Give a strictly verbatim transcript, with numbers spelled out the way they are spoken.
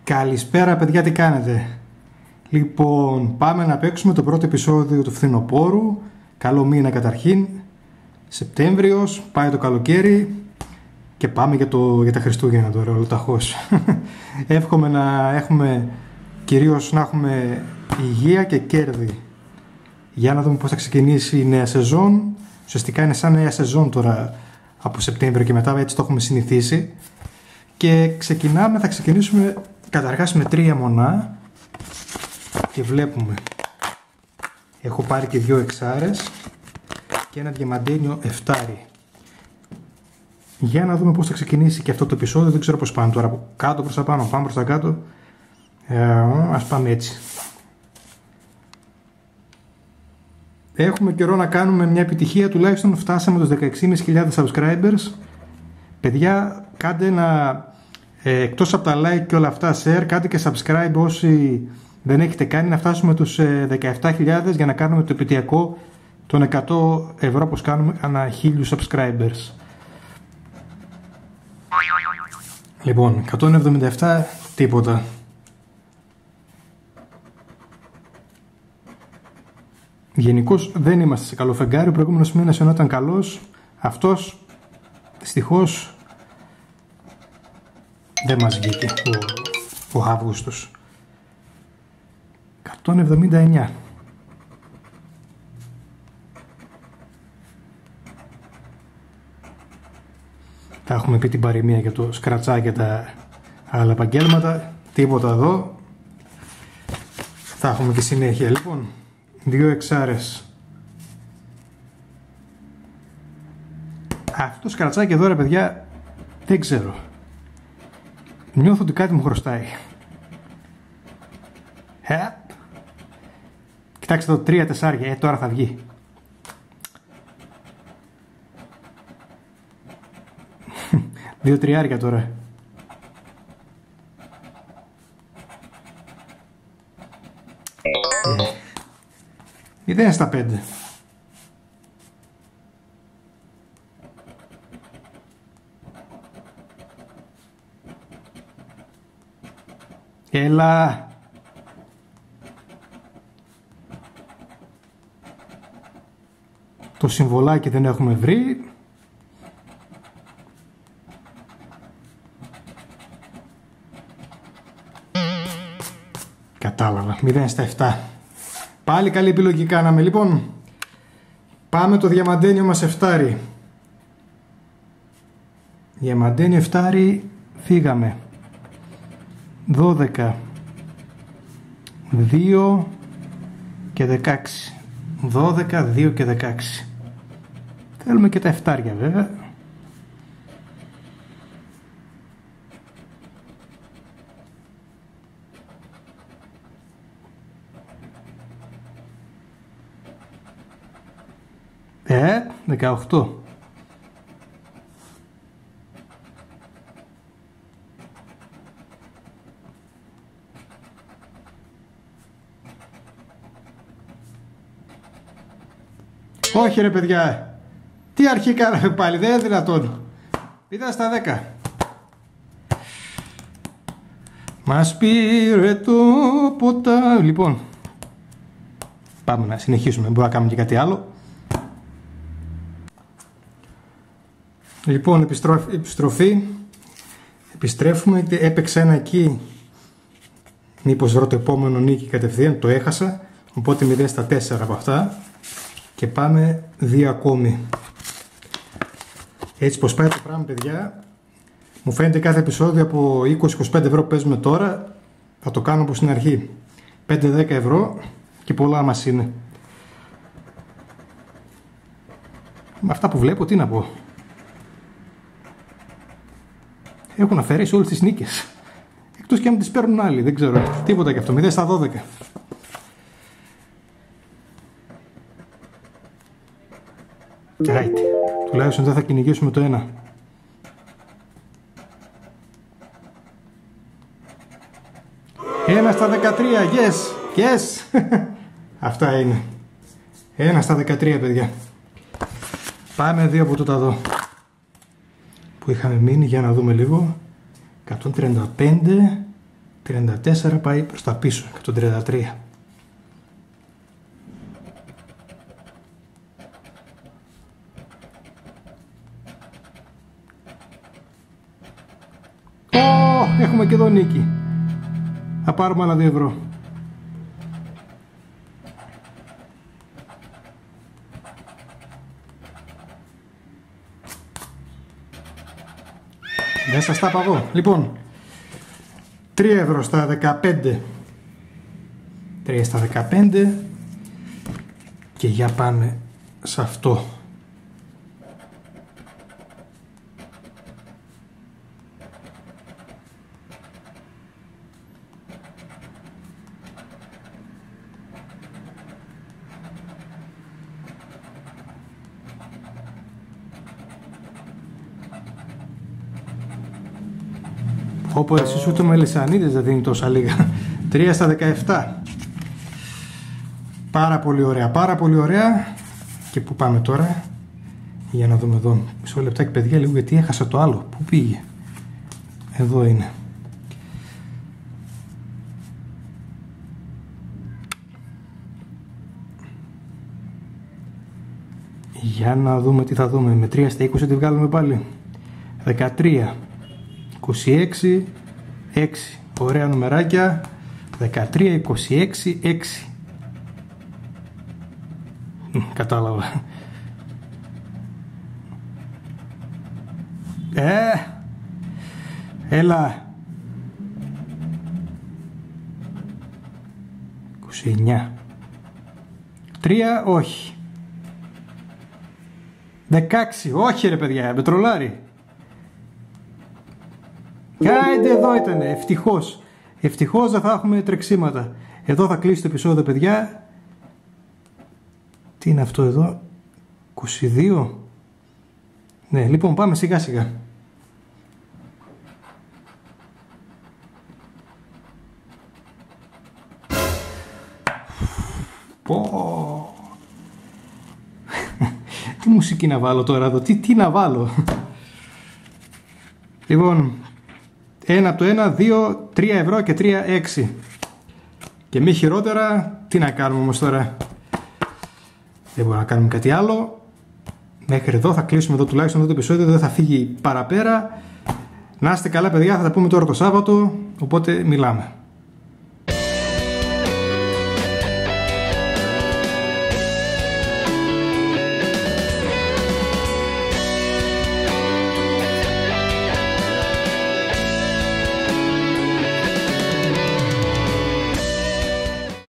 Καλησπέρα παιδιά, τι κάνετε? Λοιπόν, πάμε να παίξουμε το πρώτο επεισόδιο του φθινοπόρου. Καλό μήνα καταρχήν. Σεπτέμβριος, πάει το καλοκαίρι και πάμε για, το, για τα Χριστούγεννα τώρα, ολοταχώς. Εύχομαι να έχουμε, κυρίως να έχουμε υγεία και κέρδη. Για να δούμε πώς θα ξεκινήσει η νέα σεζόν. Ουσιαστικά είναι σαν νέα σεζόν τώρα από Σεπτέμβριο και μετά, έτσι το έχουμε συνηθίσει. Και ξεκινάμε, θα ξεκινήσουμε καταρχάς με τρία μονά και βλέπουμε. Έχω πάρει και δύο εξάρες και ένα διαμαντένιο εφτάρι. Για να δούμε πώς θα ξεκινήσει και αυτό το επεισόδιο. Δεν ξέρω πώς πάμε τώρα, από κάτω προς τα πάνω, πάμε προς τα κάτω. Ε, ας πάμε έτσι. Έχουμε καιρό να κάνουμε μια επιτυχία, τουλάχιστον φτάσαμε τους δεκαέξι χιλιάδες subscribers. Παιδιά, κάντε ένα, ε, εκτός από τα like και όλα αυτά, share, κάντε και subscribe όσοι δεν έχετε κάνει, να φτάσουμε τους ε, δεκαεπτά χιλιάδες για να κάνουμε το επιτυχιακό των εκατό ευρώ πως κάνουμε ανά χίλιους subscribers. Λοιπόν, εκατόν εβδομήντα επτά, τίποτα. Γενικώς δεν είμαστε σε καλό φεγγάρι. Ο προηγούμενος μήνας ενώ ήταν καλός, αυτός δυστυχώς δεν μας βγήκε ο, ο Αύγουστος. εκατόν εβδομήντα εννιά. Θα έχουμε πει την παροιμία για το σκρατσάκι και τα άλλα επαγγέλματα. Τίποτα εδώ. Θα έχουμε και συνέχεια. Λοιπόν, δύο εξάρες. Αυτό το σκρατσάκι εδώ, ρε παιδιά, δεν ξέρω. Νιώθω ότι κάτι μου χρωστάει. Ε, κοιτάξτε εδώ, τρία τεσσάρια. Ε, τώρα θα βγει. Δύο τριάρια τώρα. Ε. Μηδέν στα πέντε. Έλα. Το συμβολάκι δεν έχουμε βρει. Κατάλαβα. μηδέν στα επτά. Πάλι καλή επιλογή κάναμε. Λοιπόν, πάμε το διαμαντένιο μας εφτάρι. Διαμαντένιο εφτάρι, φύγαμε. δώδεκα, δύο και δεκαέξι. δώδεκα, δύο και δεκαέξι. Θέλουμε και τα εφτάρια βέβαια. Ε, δεκαοκτώ. Όχι ρε παιδιά, τι αρχή κάναμε πάλι, δεν είναι δυνατόν. Ήταν στα δέκα. Μας πήρε το ποτά. Λοιπόν, πάμε να συνεχίσουμε, μπορούμε να κάνουμε και κάτι άλλο. Λοιπόν, επιστροφή, επιστροφή, επιστρέφουμε, έπαιξα ένα εκεί, μήπως βρω το επόμενο νίκη κατευθείαν, το έχασα, οπότε μηδέν στα τέσσερα από αυτά και πάμε δύο ακόμη. Έτσι πως πάει το πράγμα παιδιά, μου φαίνεται κάθε επεισόδιο από είκοσι με είκοσι πέντε ευρώ που παίζουμε τώρα, θα το κάνω όπως στην αρχή, πέντε με δέκα ευρώ και πολλά μας είναι. Με αυτά που βλέπω τι να πω. Έχουν αφαιρέσει όλες τις νίκες. Εκτός και αν τις παίρνουν άλλοι, δεν ξέρω. Τίποτα και αυτό. μηδέν στα δώδεκα. Right. Τουλάχιστον δεν θα κυνηγήσουμε το ένα. Ένα στα δεκατρία. Yes. Yes. Αυτά είναι. Ένα στα δεκατρία παιδιά. Πάμε δύο από τούτα εδώ. Που είχαμε μείνει, για να δούμε λίγο. εκατόν τριάντα πέντε τριάντα τέσσερα πάει προς τα πίσω, εκατόν τριάντα τρία. Ω, έχουμε και εδώ νίκη. Θα πάρουμε άλλα δύο ευρώ. Δεν σας τα παγώ. Λοιπόν, τρία ευρώ στα δεκαπέντε. τρία στα δεκαπέντε. Και για πάμε σε αυτό. Όπως εσείς ούτε μελισσανίδες δεν δίνει τόσα λίγα. τρία στα δεκαεπτά. Πάρα πολύ ωραία, πάρα πολύ ωραία. Και πού πάμε τώρα? Για να δούμε εδώ. Μισό λεπτάκι παιδιά λίγο, γιατί έχασα το άλλο. Πού πήγε? Εδώ είναι. Για να δούμε τι θα δούμε. Με τρία στα είκοσι τη βγάλουμε πάλι. δεκατρία, είκοσι έξι, έξι. Ωραία νομεράκια. δεκατρία, είκοσι έξι, έξι. Κατάλαβα. Ε, έλα. είκοσι εννιά. τρία, όχι. δεκαέξι, όχι ρε παιδιά, με τρολάρει. Κάιντε, εδώ ήτανε, ευτυχώς. Ευτυχώς δεν θα έχουμε τρεξίματα. Εδώ θα κλείσει το επεισόδιο παιδιά. Τι είναι αυτό εδώ? είκοσι δύο. Ναι, λοιπόν πάμε σιγά σιγά. Πω. Τι μουσική να βάλω τώρα εδώ, τι, τι να βάλω. Λοιπόν, ένα από το ένα, δύο, τρία ευρώ και τρία, έξι. Και μη χειρότερα, τι να κάνουμε όμως τώρα? Δεν μπορούμε να κάνουμε κάτι άλλο. Μέχρι εδώ θα κλείσουμε εδώ τουλάχιστον αυτό το επεισόδιο, δεν θα φύγει παραπέρα. Να είστε καλά παιδιά, θα τα πούμε τώρα το Σάββατο, οπότε μιλάμε.